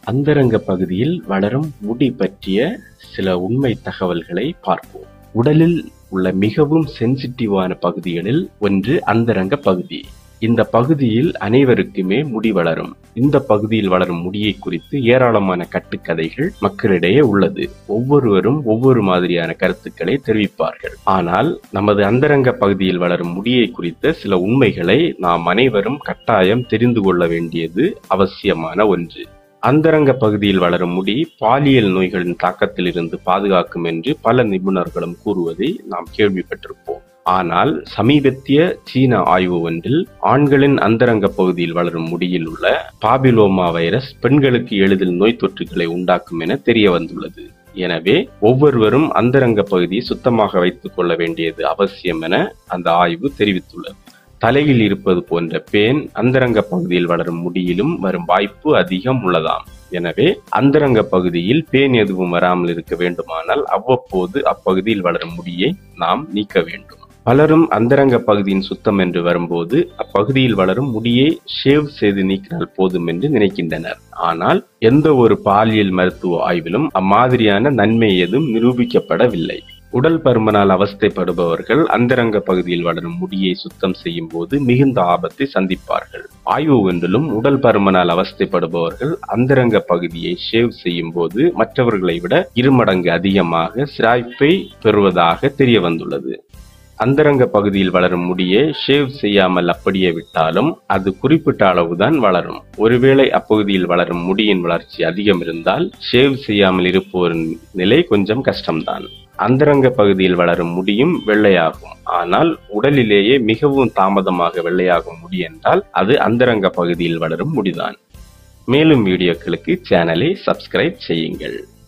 அந்தரங்க பகுதியில் வளரும் முடி பற்றிய சில உண்மை தகவல்களை பார்ப்போம். உடலில் உள்ள மிகவும் சென்சிட்டிவான பகுதிகளில் ஒன்று அந்தரங்க பகுதி. இந்த பகுதியில் அனைவருக்குமே முடி வளரும். இந்த பகுதியில் வளரும் முடியை குறித்து ஏராளமான கட்டுக்கதைகள் மக்களிடையே உள்ளது. ஒவ்வொருவரும் ஒவ்வொரு மாதிரியான கருத்துக்களை தெரிவிப்பார்கள். ஆனால் நமது அந்தரங்க பகுதியில் வளரும் முடியை குறித்த சில உண்மைகளை நாம் அனைவரும் கட்டாயம் தெரிந்து கொள்ள வேண்டியது அவசியமான ஒன்று. அந்தரங்க பகுதியில் வளரும் முடி பாலியல் நோய்களின் தாக்கத்தில் இருந்து பாதுகாக்கும் என்று பல நிபுணர்களும் கூறுவதை நாம் கேள்விப்பட்டிருப்போம். ஆனால் சமீபத்திய சீன ஆய்வு ஒன்றில் ஆண்களின் அந்தரங்க பகுதியில் வளரும் முடியில் உள்ள பாபிலோமா வைரஸ் பெண்களுக்கு எளிதில் நோய் தொற்றுகளை உண்டாக்கும் என தெரிய வந்துள்ளது. எனவே ஒவ்வொருவரும் அந்தரங்க பகுதியை சுத்தமாக வைத்துக் கொள்ள வேண்டியது அவசியம் என அந்த ஆய்வு தெரிவித்துள்ளது. தலையில் இருப்பது போன்ற பேன் அந்தரங்க பகுதியில் வளரும் முடியிலும் வரும் வாய்ப்பு அதிகம் உள்ளதாம். எனவே அந்தரங்க பகுதியில் பேன் எதுவும் வராமல் இருக்க வேண்டுமானால் அவ்வப்போது அப்பகுதியில் வளரும் முடியை நாம் நீக்க வேண்டும். பலரும் அந்தரங்க பகுதியின் சுத்தம் என்று வரும்போது அப்பகுதியில் வளரும் முடியை ஷேவ் செய்து நீக்கினால் போதும் என்று நினைக்கின்றனர். ஆனால் எந்த ஒரு பாலியல் மருத்துவ ஆய்விலும் அம்மாதிரியான நன்மை எதுவும் நிரூபிக்கப்படவில்லை. உடல் பருமனால் அவஸ்தைப்படுபவர்கள் அந்தரங்க பகுதியில் வளரும் முடியை சுத்தம் செய்யும் போது மிகுந்த ஆபத்தை சந்திப்பார்கள். ஆய்வு ஒன்றிலும் உடல் பருமனால் அவஸ்தைப்படுபவர்கள் அந்தரங்க பகுதியை ஷேவ் செய்யும் போது மற்றவர்களை விட 2 மடங்கு அதிகமாக சிராய்ப்பை பெறுவதாக தெரிய வந்துள்ளது. அந்தரங்க பகுதியில் வளரும் முடியை ஷேவ் செய்யாமல் அப்படியே விட்டாலும் அது குறிப்பிட்ட அளவுதான் வளரும். ஒருவேளை அப்பகுதியில் வளரும் முடியின் வளர்ச்சி அதிகம் இருந்தால் ஷேவ் செய்யாமல் இருப்போரின் நிலை கொஞ்சம் கஷ்டம்தான். அந்தரங்க பகுதியில் வளரும் முடியும் வெள்ளையாகும். ஆனால் உடலிலேயே மிகவும் தாமதமாக வெள்ளையாகும் முடி என்றால் அது அந்தரங்க பகுதியில் வளரும் முடிதான். மேலும் வீடியோக்களுக்கு சேனலை சப்ஸ்கிரைப் செய்யுங்கள்.